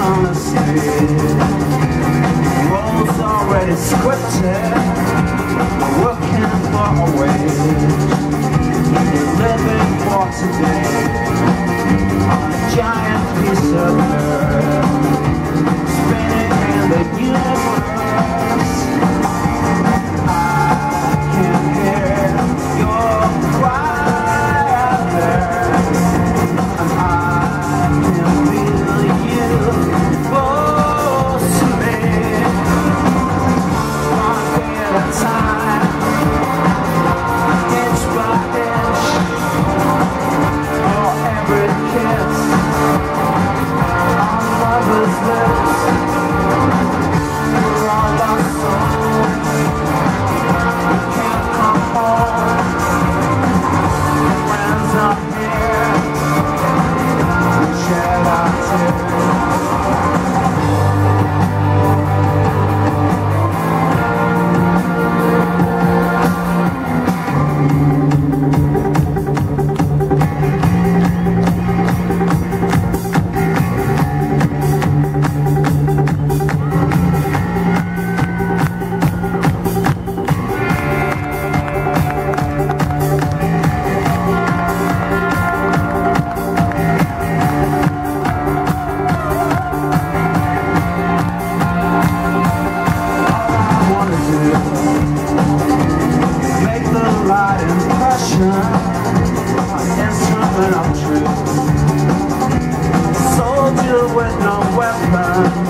honesty. Roles already scripted, working for a wage, living for today on a giant piece of earth, spinning in the universe. I can hear your cry out there, and I can feel you close to me. One day at a time, inch by inch, for every kiss on lovers' lips. We're all lost souls, we can't come home. Friends are here, we shed our tears. Instrument of truth, soldier with no weapon.